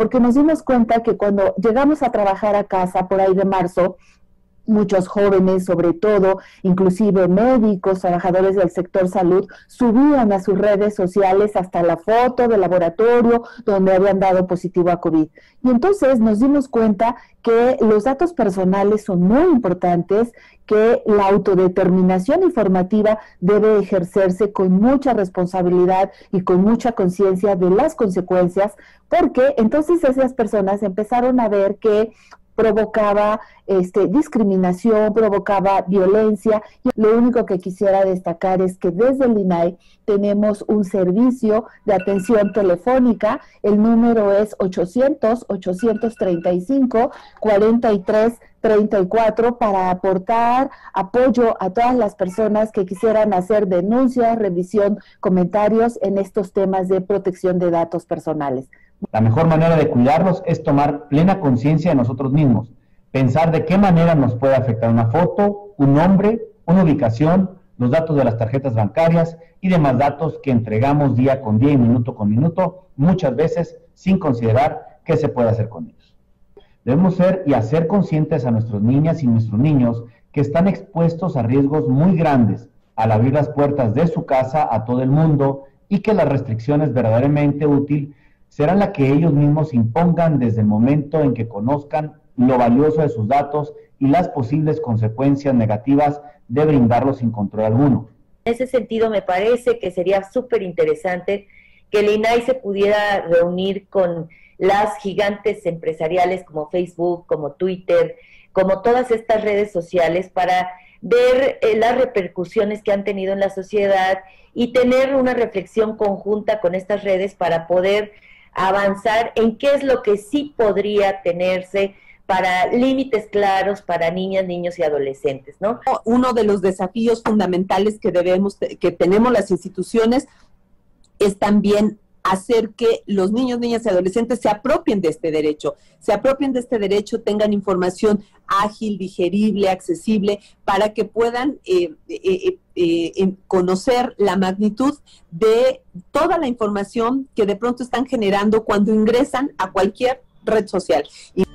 porque nos dimos cuenta que cuando llegamos a trabajar a casa por ahí de marzo, muchos jóvenes, sobre todo, inclusive médicos, trabajadores del sector salud, subían a sus redes sociales hasta la foto del laboratorio donde habían dado positivo a COVID. Y entonces nos dimos cuenta que los datos personales son muy importantes, que la autodeterminación informativa debe ejercerse con mucha responsabilidad y con mucha conciencia de las consecuencias, porque entonces esas personas empezaron a ver que provocaba discriminación, provocaba violencia. Y lo único que quisiera destacar es que desde el INAI tenemos un servicio de atención telefónica. El número es 800-835-4334 para aportar apoyo a todas las personas que quisieran hacer denuncias, revisión, comentarios en estos temas de protección de datos personales. La mejor manera de cuidarlos es tomar plena conciencia de nosotros mismos, pensar de qué manera nos puede afectar una foto, un nombre, una ubicación, los datos de las tarjetas bancarias y demás datos que entregamos día con día y minuto con minuto, muchas veces sin considerar qué se puede hacer con ellos. Debemos ser y hacer conscientes a nuestras niñas y nuestros niños que están expuestos a riesgos muy grandes al abrir las puertas de su casa a todo el mundo y que las restricciones verdaderamente útiles serán las que ellos mismos impongan desde el momento en que conozcan lo valioso de sus datos y las posibles consecuencias negativas de brindarlos sin control alguno. En ese sentido, me parece que sería súper interesante que el INAI se pudiera reunir con las gigantes empresariales como Facebook, como Twitter, como todas estas redes sociales para ver las repercusiones que han tenido en la sociedad y tener una reflexión conjunta con estas redes para poder avanzar en qué es lo que sí podría tenerse para límites claros para niñas, niños y adolescentes, ¿no? Uno de los desafíos fundamentales que tenemos las instituciones es también hacer que los niños, niñas y adolescentes se apropien de este derecho, tengan información ágil, digerible, accesible, para que puedan conocer la magnitud de toda la información que de pronto están generando cuando ingresan a cualquier red social.